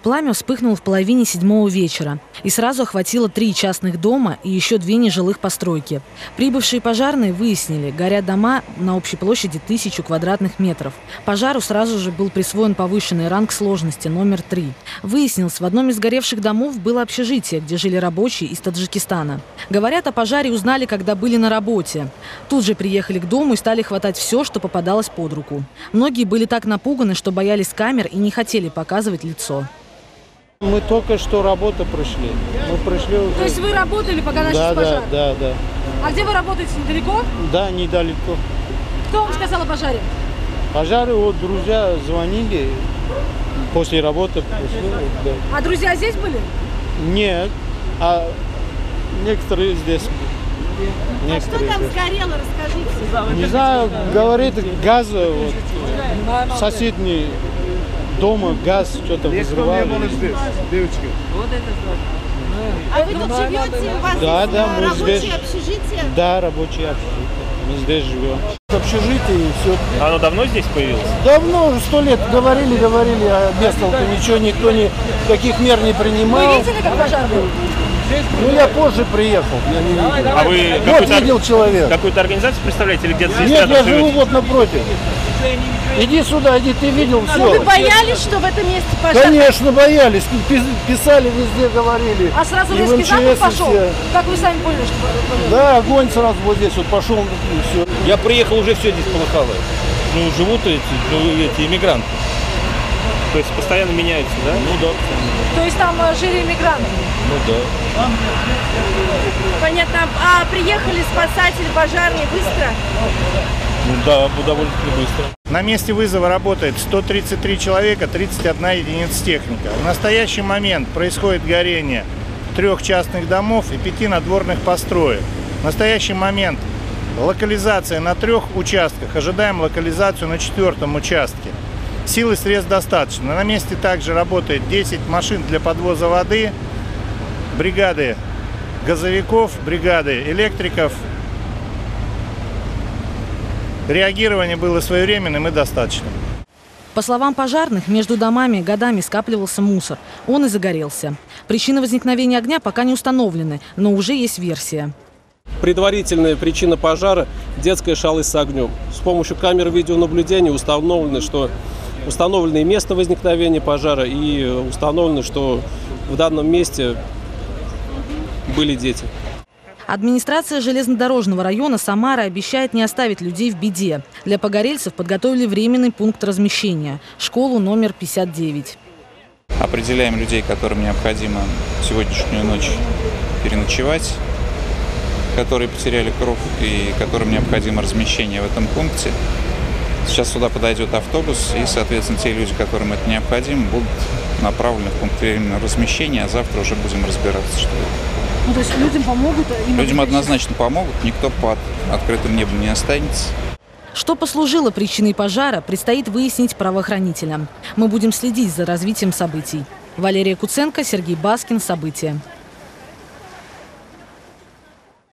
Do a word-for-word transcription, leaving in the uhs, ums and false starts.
Пламя вспыхнуло в половине седьмого вечера и сразу охватило три частных дома и еще две нежилых постройки. Прибывшие пожарные выяснили, горят дома на общей площади тысячу квадратных метров. Пожару сразу же был присвоен повышенный ранг сложности номер три. Выяснилось, в одном из горевших домов было общежитие, где жили рабочие из Таджикистана. Говорят, о пожаре узнали, когда были на работе. Тут же приехали к дому и стали хватать все, что попадалось под руку. Многие были так напуганы, что боялись камер и не хотели показывать лицо. Мы только что работу пришли. Мы пришли уже... То есть вы работали, пока начался да, пожар? Да, да, да. А где вы работаете? Недалеко? Да, недалеко. Кто вам сказал о пожаре? Пожары, вот друзья звонили, после работы пришли. Да. А друзья здесь были? Нет, а некоторые здесь. А Некоторые что там здесь. сгорело, расскажите. Не знаю, говорит, газ, вот, соседний дома газ что-то взрывали. А вы тут живете? У вас Да, есть да, мы рабочее здесь. общежитие? Да, рабочее общежитие. Мы здесь живем. Общежитие и все. А оно давно здесь появилось? Давно, уже сто лет говорили, говорили, а без толку ничего, никто никаких мер не принимал. Вы видели, как пожар был? Ну, я позже приехал, я не видел. А вы Вот видел человек. какую-то организацию представляете или где-то здесь Нет, рядом я живу живете? вот напротив. Иди сюда, иди, ты видел Но вы все. боялись, что в этом месте пожар? Конечно, боялись, пи- писали везде, говорили. А сразу И в резкий запах МЧС, и пошел? все. Как вы сами поняли, что... Да, огонь сразу вот здесь вот пошел, и все. Я приехал, уже все здесь полыхало. Ну, живут эти, ну, эти иммигранты. То есть постоянно меняются, да? Ну да. То есть там э, жили иммигранты? Ну да. Понятно. А приехали спасатели пожарные быстро? Ну да, довольно-таки быстро. На месте вызова работает сто тридцать три человека, тридцать одна единица техника. В настоящий момент происходит горение трех частных домов и пяти надворных построек. В настоящий момент локализация на трех участках. Ожидаем локализацию на четвертом участке. Сил и средств достаточно. На месте также работает десять машин для подвоза воды, бригады газовиков, бригады электриков. Реагирование было своевременным и достаточным. По словам пожарных, между домами годами скапливался мусор. Он и загорелся. Причины возникновения огня пока не установлены, но уже есть версия. Предварительная причина пожара – детская шалость с огнем. С помощью камер видеонаблюдения установлено, что установлено и место возникновения пожара, и установлено, что в данном месте были дети. Администрация железнодорожного района Самары обещает не оставить людей в беде. Для погорельцев подготовили временный пункт размещения – школу номер пятьдесят девять. Определяем людей, которым необходимо сегодняшнюю ночь переночевать, которые потеряли кровь и которым необходимо размещение в этом пункте. Сейчас сюда подойдет автобус, и, соответственно, те люди, которым это необходимо, будут направлены в пункт временного размещения, а завтра уже будем разбираться, что это. Ну, то есть людям помогут? Людям однозначно помогут, никто под открытым небом не останется. Что послужило причиной пожара, предстоит выяснить правоохранителям. Мы будем следить за развитием событий. Валерия Куценко, Сергей Баскин. События.